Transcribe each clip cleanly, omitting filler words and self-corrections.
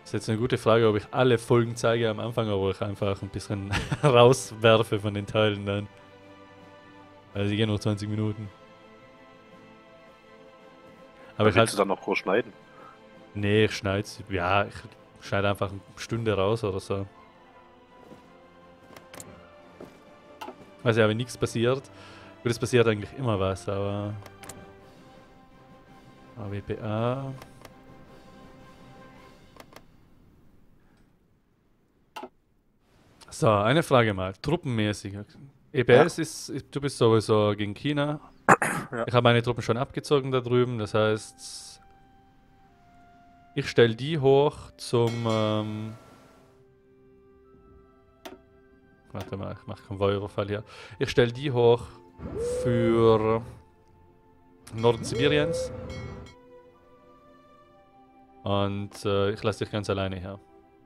Das ist jetzt eine gute Frage, ob ich alle Folgen zeige am Anfang, oder ich einfach ein bisschen rauswerfe von den Teilen dann. Also die gehen nur 20 Minuten. Aber ich Willst halt. du dann noch groß schneiden? Nee, ich schneide. Ja, ich schneide einfach eine Stunde raus oder so. Also ja, wenn nichts passiert. Gut, es passiert eigentlich immer was, aber. AWPA. So, eine Frage mal. Truppenmäßig. EBS ist, du bist sowieso gegen China. Ja. Ich habe meine Truppen schon abgezogen da drüben, das heißt, ich stelle die hoch zum. Warte mal, ich mache Konvoi-Überfall hier. Ich stelle die hoch für Norden Sibiriens. Und ich lasse dich ganz alleine hier.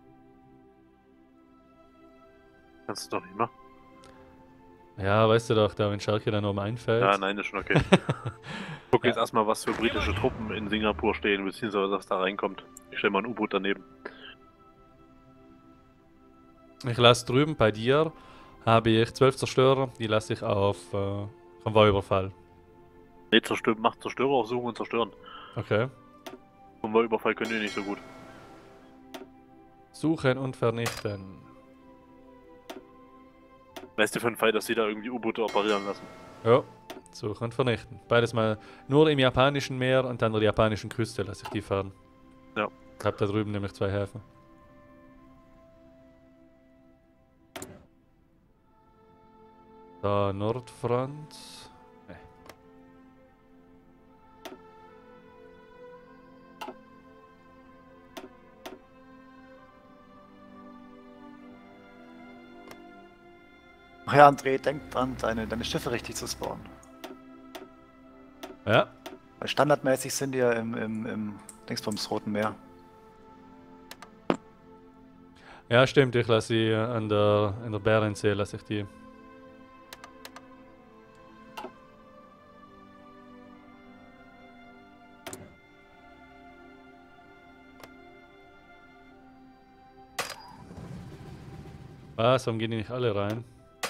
Kannst du doch nicht machen. Ja, weißt du doch, da wenn Schalke dann oben einfällt. Ja, nein, ist schon okay. Guck Ja. jetzt erstmal, was für britische Truppen in Singapur stehen, beziehungsweise was da reinkommt. Ich stelle mal ein U-Boot daneben. Ich lasse drüben bei dir, habe ich 12 Zerstörer, die lasse ich auf Konvoi-Überfall. Ne, macht Zerstörer aufsuchen und zerstören. Okay. Konvoi-Überfall können die nicht so gut. Suchen und vernichten. Weißt du für einen Fall, dass sie da irgendwie U-Boote operieren lassen? Ja, suchen und vernichten. Beides mal nur im japanischen Meer und an der japanischen Küste lasse ich die fahren. Ja. Ich habe da drüben nämlich 2 Häfen. Da Nordfront. Nee. Ach ja, André, denk dran, deine Schiffe richtig zu spawnen. Ja, Weil standardmäßig sind die ja im Dingsbums Roten Meer. ja stimmt, ich lasse sie an der Bärensee, lasse ich die. Was, warum gehen die nicht alle rein?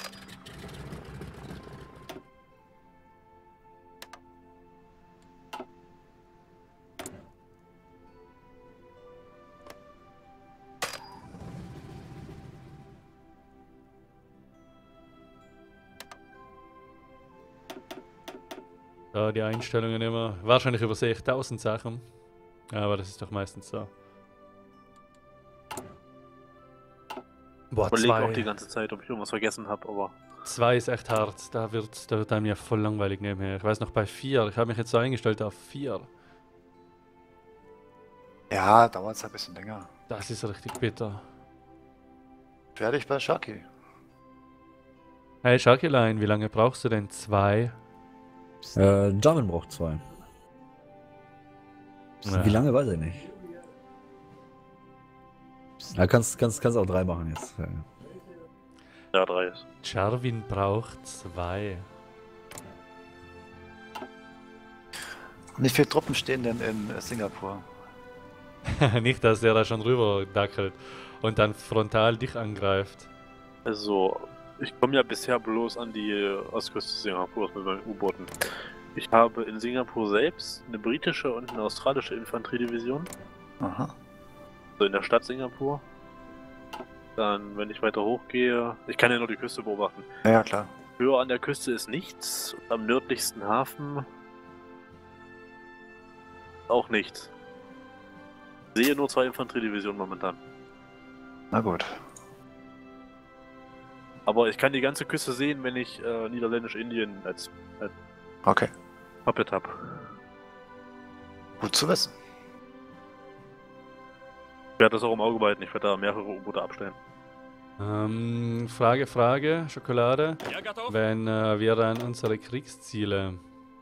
Da die Einstellungen immer. Wahrscheinlich übersehe ich 1000 Sachen. Aber das ist doch meistens so. Boah, Überlege auch die 2. ganze Zeit, ob ich irgendwas vergessen habe, aber 2 ist echt hart. Da wird einem ja voll langweilig nebenher. Ich weiß noch bei 4. Ich habe mich jetzt so eingestellt auf 4. Ja, dauert es ein bisschen länger. Das ist richtig bitter. Fertig bei Shaki. Hey Schalkelein, wie lange brauchst du denn? 2? Jarvan braucht 2. Ja. Wie lange, weiß ich nicht. Ja, kannst auch 3 machen jetzt. ja, 3 ist. Jarvin braucht 2. Wie viele Truppen stehen denn in Singapur? Nicht, dass der da schon rüber dackelt und dann frontal dich angreift. Also, ich komme ja bisher bloß an die Ostküste Singapurs mit meinen U-Booten. Ich habe in Singapur selbst eine britische und eine australische Infanteriedivision. Aha. So in der Stadt Singapur. Dann, wenn ich weiter hochgehe, ich kann ja nur die Küste beobachten. Ja, klar. Höher an der Küste ist nichts. Und am nördlichsten Hafen auch nichts. Sehe nur 2 Infanteriedivisionen momentan. Na gut. Aber ich kann die ganze Küste sehen, wenn ich Niederländisch-Indien als Okay. Puppet habe. Gut zu wissen. Ich werde das auch im Auge behalten. Ich werde da mehrere U-Boote abstellen. Frage, Schokolade. Ja, готов. Wenn wir dann unsere Kriegsziele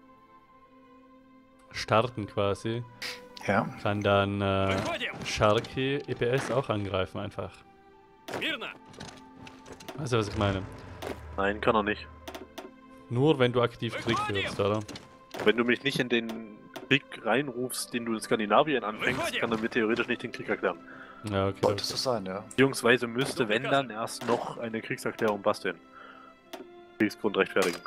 starten quasi, Ja. kann dann Выходим. Sharky EPS auch angreifen einfach. Смирно. Weißt du, was ich meine? Nein, kann er nicht. Nur wenn du aktiv Krieg führst, oder? Wenn du mich nicht in den Krieg reinrufst, den du in Skandinavien anfängst, kann damit theoretisch nicht den Krieg erklären. Ja, okay. Sollte so sein, ja. Beziehungsweise müsste, wenn dann, erst noch eine Kriegserklärung basteln. Kriegsgrund rechtfertigen.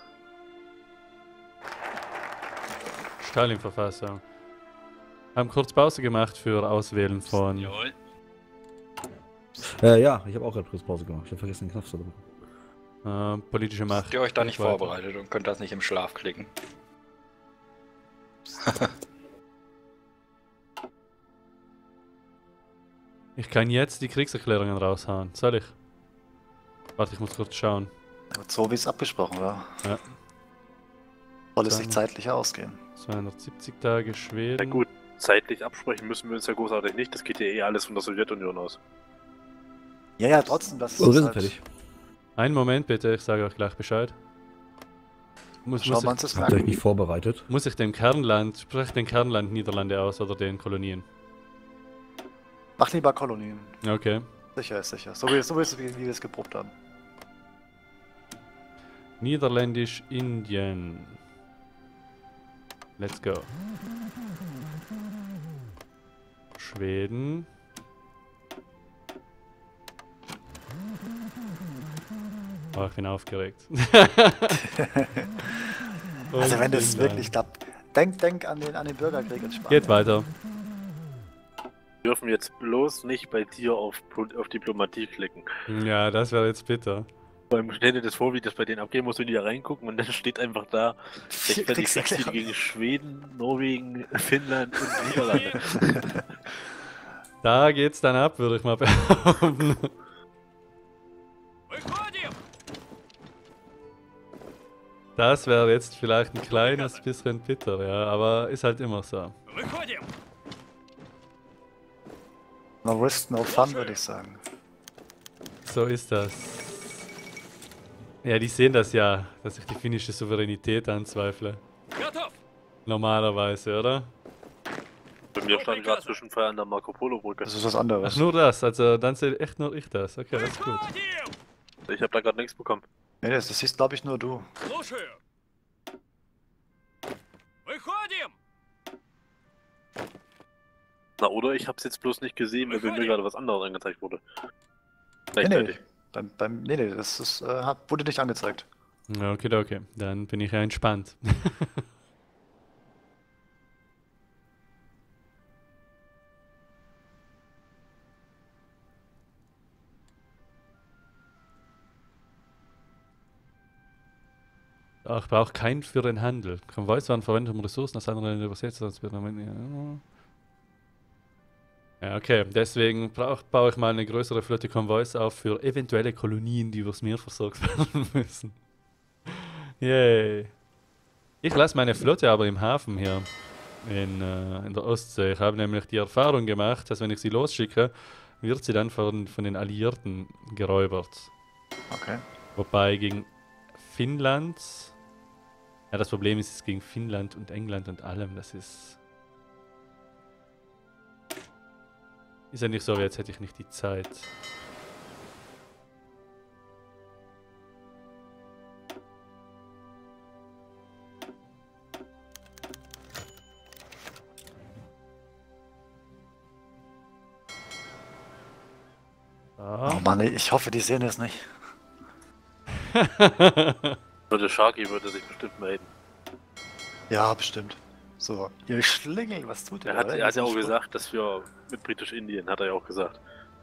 Stalin-Verfassung. Haben kurz Pause gemacht für Auswählen von. Jawohl. Ja, ich habe auch gerade kurz Pause gemacht. Ich habe vergessen, den Knopf zu drücken. Politische Macht. Habt ihr euch da nicht Weiter. vorbereitet und könnt das nicht im Schlaf klicken? Ich kann jetzt die Kriegserklärungen raushauen. Soll ich? Warte, ich muss kurz schauen. Gut, so wie es abgesprochen war. Ja. Soll es sich Dann- zeitlich ausgehen. 270 Tage Schweden. Na gut, zeitlich absprechen müssen wir uns ja großartig nicht. Das geht ja eh alles von der Sowjetunion aus. Ja, ja, trotzdem, das So, wir sind halt- fertig. Einen Moment bitte, ich sage euch gleich Bescheid. Schauen wir uns das mal Habt ihr euch an. nicht vorbereitet? Muss ich dem Kernland, spreche den Kernland Niederlande aus oder den Kolonien? Mach lieber Kolonien. Okay. Sicher ist sicher. So wie wir es geprobt haben. Niederländisch-Indien. Let's go. Schweden. Oh, ich bin aufgeregt. Also Und wenn das Finnland. wirklich klappt. Denk an den Bürgerkrieg in Spanien. Geht weiter. Wir dürfen jetzt bloß nicht bei dir auf Diplomatie klicken. Ja, das wäre jetzt bitter. Beim stell dir das vor, wie das bei denen abgehen, musst du wieder reingucken und dann steht einfach da, rechtfertigt Kriegsziele gegen Schweden, Norwegen, Finnland und Niederlande. Da geht's dann ab, würde ich mal behaupten. Das wäre jetzt vielleicht ein kleines bisschen bitter, ja, aber ist halt immer so. No risk, no fun, würde ich sagen. So ist das. Ja, die sehen das ja, dass ich die finnische Souveränität anzweifle. Normalerweise, oder? Bei mir stand gerade Zwischenfall an der Marco Polo Brücke. Das ist was Ach, anderes. nur das, also dann sehe echt nur ich das. Okay, das ist gut. Ich habe da gerade nichts bekommen. Nee, das siehst, glaube ich, nur du. Na, oder ich hab's jetzt bloß nicht gesehen, weil bei mir gerade was anderes angezeigt wurde. Nee, nee. Gleichzeitig. Nee, das ist, wurde nicht angezeigt. Ja, okay. Dann bin ich ja entspannt. Ach, ich brauche keinen für den Handel. Konvois waren verwendet, um Ressourcen aus anderen Ländern übersetzt. Sonst wird ja, okay. Deswegen baue ich mal eine größere Flotte Konvois auf für eventuelle Kolonien, die übers Meer versorgt werden müssen. Yay. Ich lasse meine Flotte aber im Hafen hier in der Ostsee. Ich habe nämlich die Erfahrung gemacht, dass wenn ich sie losschicke, wird sie dann von den Alliierten geräubert. Okay. Wobei gegen Finnland... Ja, das Problem ist, es ist gegen Finnland und England und allem, das ist... Ist ja nicht so, wie jetzt hätte ich nicht die Zeit. Oh Mann, ich hoffe, die sehen es nicht. Der Sharky würde sich bestimmt melden. Ja, bestimmt. So, ihr Schlingel, was tut ihr? Er hat da? ja auch gesagt, dass wir mit Britisch-Indien, hat er ja auch gesagt.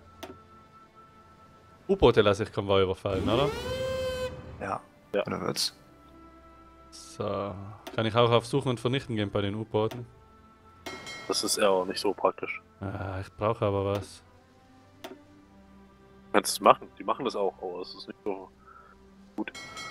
U-Boote lasse ich Konvoi überfallen, oder? Ja, Ja. oder wird's? So. Kann ich auch auf Suchen und Vernichten gehen bei den U-Booten? Das ist ja auch nicht so praktisch. Ah, ich brauche aber was. Du kannst es machen, die machen das auch, aber es ist nicht so gut.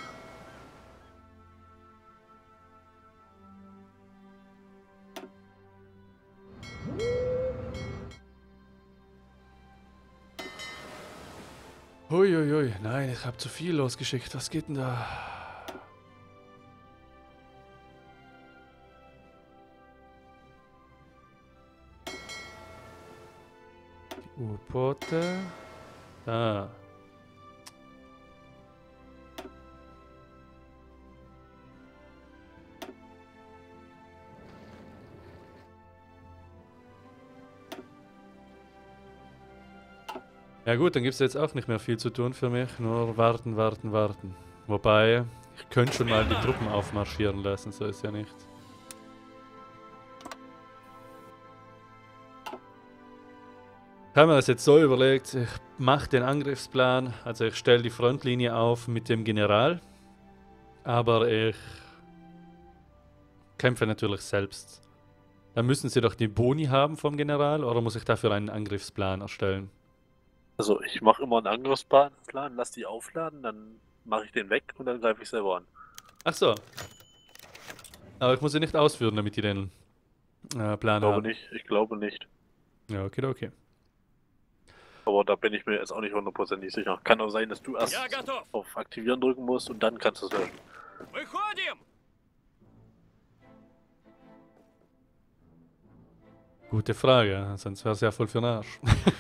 Huiuiui, nein, ich habe zu viel losgeschickt. Was geht denn da? Die U-Boote. Da. Ja gut, dann gibt es jetzt auch nicht mehr viel zu tun für mich. Nur warten, warten, warten. Wobei, ich könnte schon mal die Truppen aufmarschieren lassen, so ist ja nicht. Ich habe mir das jetzt so überlegt, ich mache den Angriffsplan, also ich stelle die Frontlinie auf mit dem General, aber ich kämpfe natürlich selbst. Dann müssen sie doch die Boni haben vom General, oder muss ich dafür einen Angriffsplan erstellen? Also ich mache immer einen Angriffsplan, lass die aufladen, dann mache ich den weg und dann greife ich selber an. Ach so. Aber ich muss sie nicht ausführen, damit die den Plan haben. Ich glaube nicht. Ja, okay, okay. Aber da bin ich mir jetzt auch nicht hundertprozentig sicher. Kann auch sein, dass du erst auf Aktivieren drücken musst und dann kannst du es löschen. Gute Frage, sonst wäre es ja voll für den Arsch.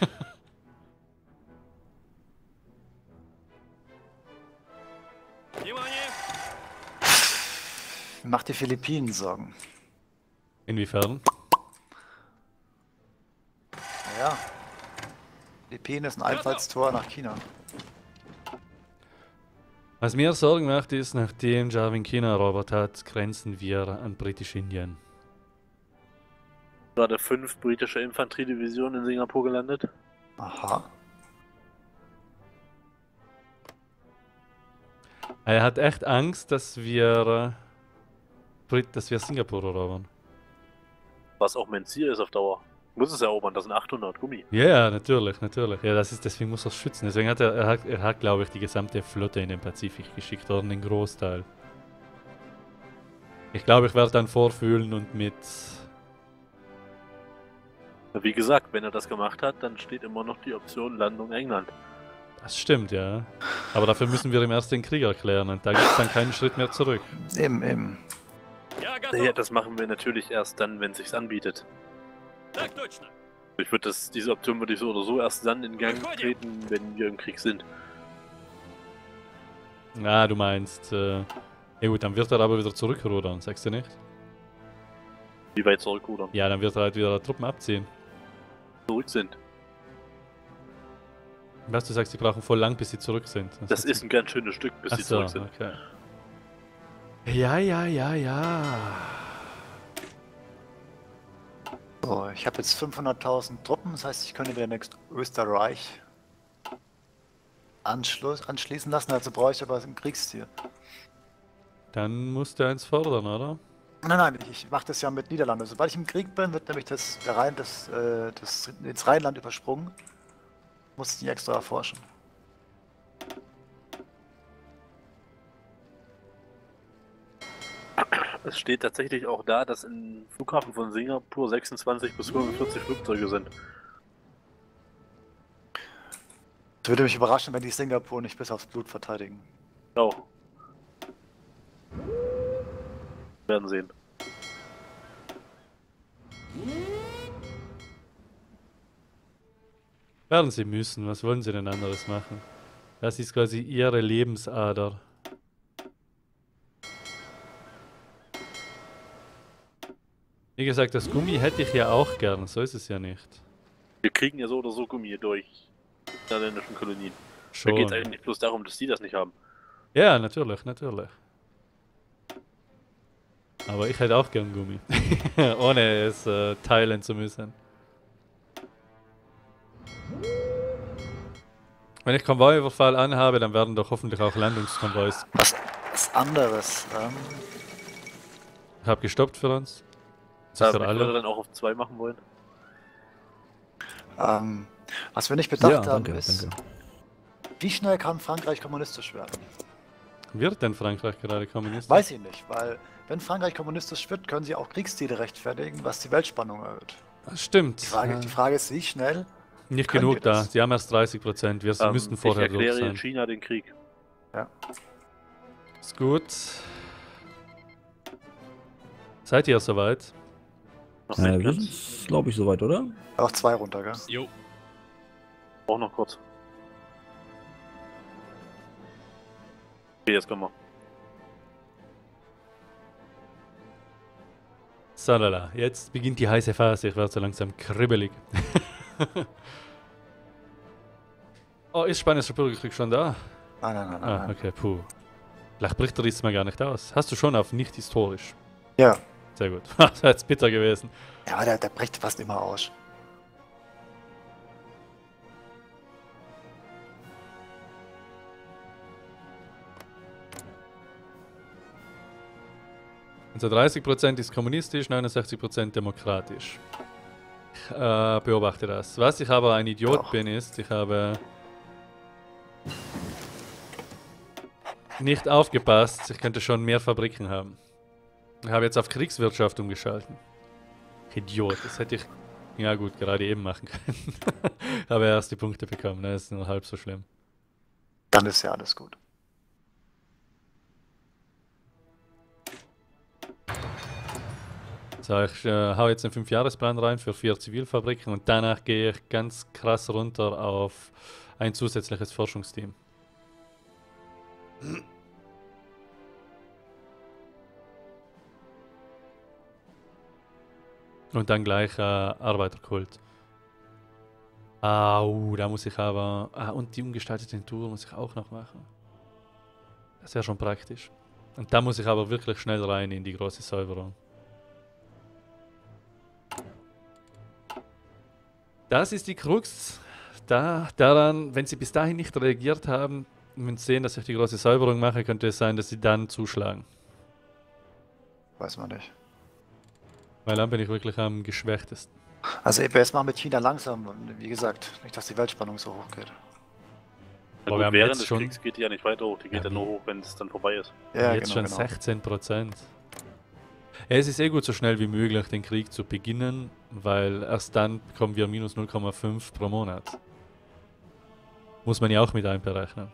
Macht die Philippinen Sorgen. Inwiefern? Naja. Philippinen ist ein Einfallstor nach China. Was mir Sorgen macht, ist, nachdem Jarvin China erobert hat, grenzen wir an Britisch-Indien. Gerade 5 britische Infanteriedivisionen in Singapur gelandet. Aha. Er hat echt Angst, dass wir Singapur erobern. Was auch mein Ziel ist auf Dauer. Muss es erobern, das sind 800 Gummi. Ja, natürlich, natürlich. Ja, deswegen muss er es schützen. Deswegen hat er hat, glaube ich, die gesamte Flotte in den Pazifik geschickt, oder einen Großteil. Ich glaube, ich werde dann vorfühlen und mit... Wie gesagt, wenn er das gemacht hat, dann steht immer noch die Option Landung England. Das stimmt, ja. Aber dafür müssen wir ihm erst den Krieg erklären und da gibt es dann keinen Schritt mehr zurück. Eben. Ja, das machen wir natürlich erst dann, wenn es sich anbietet. Diese Option würde ich so oder so erst dann in Gang treten, wenn wir im Krieg sind. Ah, du meinst, ja gut, dann wird er aber wieder zurückrudern, sagst du nicht? Wie weit zurückrudern? Ja, dann wird er halt wieder Truppen abziehen. Zurück sind. Was du sagst, die brauchen voll lang, bis sie zurück sind. Das ist ein ganz schönes Stück, bis sie zurück sind. Okay. Ja. So, ich habe jetzt 500.000 Truppen, das heißt, ich könnte mir demnächst Österreich anschließen lassen, also brauche ich aber ein Kriegsziel. Dann musst du eins fordern, oder? Nein, ich mache das ja mit Niederlande. Sobald ich im Krieg bin, wird nämlich ins Rheinland übersprungen. Muss ich nicht extra erforschen. Es steht tatsächlich auch da, dass im Flughafen von Singapur 26 bis 45 Flugzeuge sind. Es würde mich überraschen, wenn die Singapur nicht bis aufs Blut verteidigen. Auch. Werden sehen. Werden sie müssen, was wollen sie denn anderes machen? Das ist quasi ihre Lebensader. Wie gesagt, das Gummi hätte ich ja auch gern, so ist es ja nicht. Wir kriegen ja so oder so Gummi durch die niederländischen Kolonien. Schon. Da geht es eigentlich bloß darum, dass die das nicht haben. Ja, natürlich. Aber ich hätte auch gern Gummi. Ohne es teilen zu müssen. Wenn ich Konvoiüberfall anhabe, dann werden doch hoffentlich auch Landungskonvois. Was anderes. Ich habe gestoppt für uns. Ich würde dann auch auf 2 machen wollen. Was wir nicht bedacht haben, danke, ist, danke. wie schnell kann Frankreich kommunistisch werden? Wird denn Frankreich gerade kommunistisch? Weiß ich nicht, weil wenn Frankreich kommunistisch wird, können sie auch Kriegsziele rechtfertigen, was die Weltspannung erhöht. Das stimmt. Die Frage ist, wie schnell? Nicht Könnt genug ihr da. das? Sie haben erst 30%. Wir müssten vorher ich durch erkläre sein. China den Krieg. Ja. Ist gut. Seid ihr soweit? Noch Wir Platz. sind, glaube ich, soweit, oder? Auch 2 runter, gell? Jo. Auch noch kurz. Okay, jetzt kommen wir. Salala, jetzt beginnt die heiße Phase. Ich werde so langsam kribbelig. Oh, ist Spanischer Bürgerkrieg schon da? Nein. Ah, okay, puh. Vielleicht bricht er diesmal gar nicht aus. Hast du schon auf nicht historisch? Ja. Sehr gut. Das wäre jetzt bitter gewesen. Ja, der bricht fast immer aus. Also 30% ist kommunistisch, 69% demokratisch. Ich beobachte das. Was ich aber ein Idiot Doch. bin, ist, ich habe nicht aufgepasst. Ich könnte schon mehr Fabriken haben. Ich habe jetzt auf Kriegswirtschaft umgeschalten. Idiot, das hätte ich, ja gut, gerade eben machen können. Aber erst die Punkte bekommen, das ist nur halb so schlimm. Dann ist ja alles gut. So, ich hau jetzt einen 5-Jahresplan rein für 4 Zivilfabriken und danach gehe ich ganz krass runter auf ein zusätzliches Forschungsteam. Und dann gleich Arbeiterkult. Da muss ich aber... und die umgestaltete Tour muss ich auch noch machen. Das wäre schon praktisch. Und da muss ich aber wirklich schnell rein in die große Säuberung. Das ist die Krux. Daran, wenn sie bis dahin nicht reagiert haben, wenn sie sehen, dass ich die große Säuberung mache, könnte es sein, dass sie dann zuschlagen. Weiß man nicht. Weil dann bin ich wirklich am geschwächtesten. Also EBS macht mit China langsam. Und wie gesagt, nicht, dass die Weltspannung so hoch geht. Ja, Aber wir gut, haben während jetzt des schon- Kriegs geht die ja nicht weiter hoch, die geht Ja, ja nur hoch, wenn es dann vorbei ist. Ja, Jetzt schon 16%. Es ist gut so schnell wie möglich den Krieg zu beginnen, weil erst dann bekommen wir minus 0,5 pro Monat. Muss man ja auch mit einberechnen.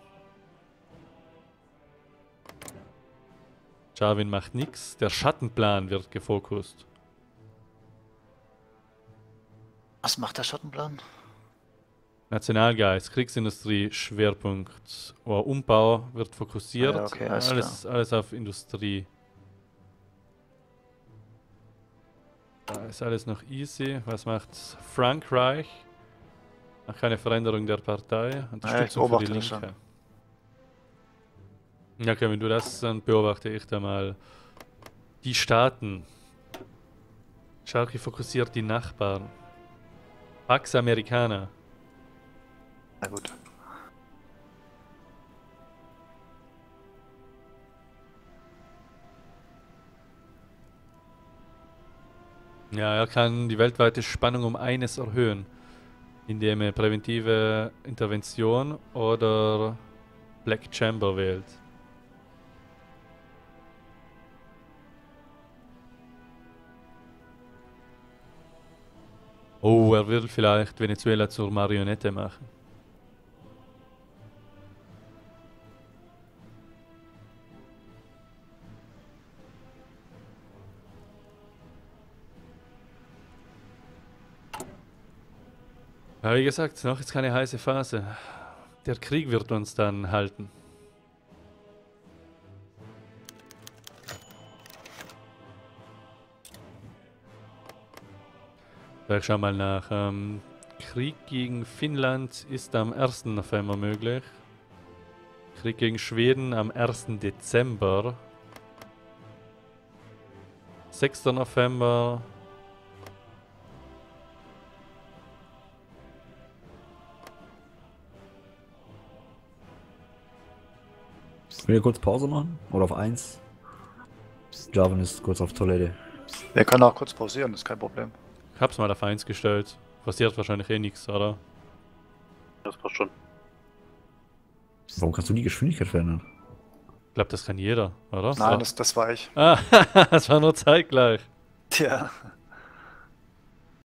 Jarvin macht nichts. Der Schattenplan wird gefokust. Was macht der Schattenplan? Nationalgeist, Kriegsindustrie, Schwerpunkt. Umbau wird fokussiert. Ah ja, okay, alles alles auf Industrie. Da ist alles noch easy. Was macht Frankreich? Ach, keine Veränderung der Partei. Unterstützung für die beobachte das Linke. Ja, okay, wenn du das, dann beobachte ich da mal die Staaten. Schalke fokussiert die Nachbarn. Pax Americana. Na gut. Ja, er kann die weltweite Spannung um eines erhöhen, indem er präventive Intervention oder Black Chamber wählt. Oh, er will vielleicht Venezuela zur Marionette machen. Aber wie gesagt, noch ist keine heiße Phase. Der Krieg wird uns dann halten. Ich schau mal nach. Krieg gegen Finnland ist am 1. November möglich. Krieg gegen Schweden am 1. Dezember. 6. November. Will ihr kurz Pause machen? Oder auf 1? Jarvan ist kurz auf Toilette. Wir können auch kurz pausieren, ist kein Problem. Ich hab's mal auf 1 gestellt. Passiert wahrscheinlich eh nichts, oder? Das passt schon. Warum kannst du die Geschwindigkeit verändern? Ich glaube, das kann jeder, oder? Nein, das war ich. Ah, das war nur zeitgleich. Tja.